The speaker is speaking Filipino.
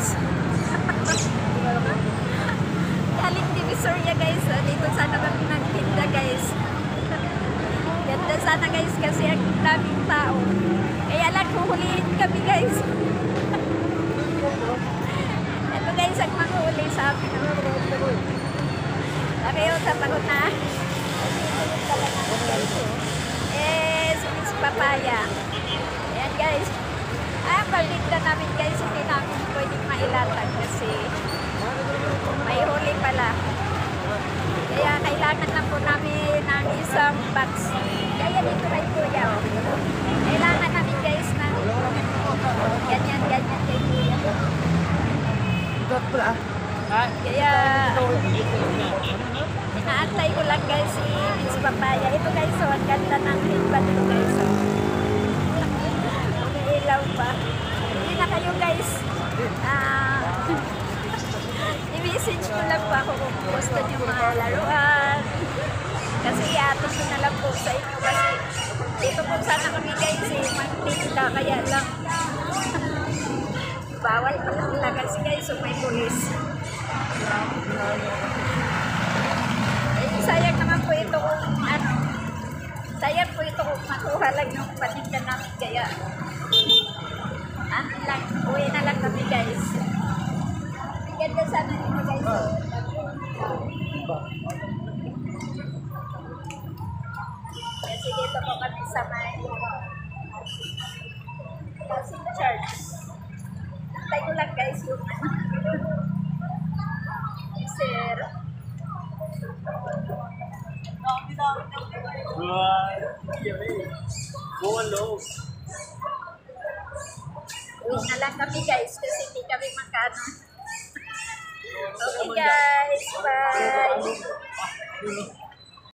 guys. Galing Divisoria guys. Dito sana kami nagtinda guys. Ganda sana guys kasi ang daming tao. Kaya lang huhulihin kami guys. Ito guys ang manghuli sa amin. Pareho sa pagod na. Si Miss Papaya. Ayan guys. Ang palinda namin guys, hindi namin pwedeng mailatag kasi may huli pala. Kaya kailangan na po namin ng isang box. Kaya dito kay Kuya. Kailangan namin guys ng ganyan kay Kuya. Kaya inaantay ko lang guys si Miss Papaya. Ito guys, so ang ganda ng headband ito guys. Umiilaw pa. Hindi na kayo guys. I-message ko lang po ako kung gusto nyo mga laruan. Kasi iatos ko na lang po sa inyo kasi dito po sana kami guys magtinda kaya lang bawal pa lang kasi guys so may pulis. Sayang naman po ito kung sayang po ito kung makuha lang yung paninda namin kaya lang, uwi na lang kami guys. Ang ganda sana dito guys. Kasi dito po kami sa may Casing Church. Antay ko lang guys yung sir. Uwi na lang kami guys kasi hindi kami makano. Okay guys, bye!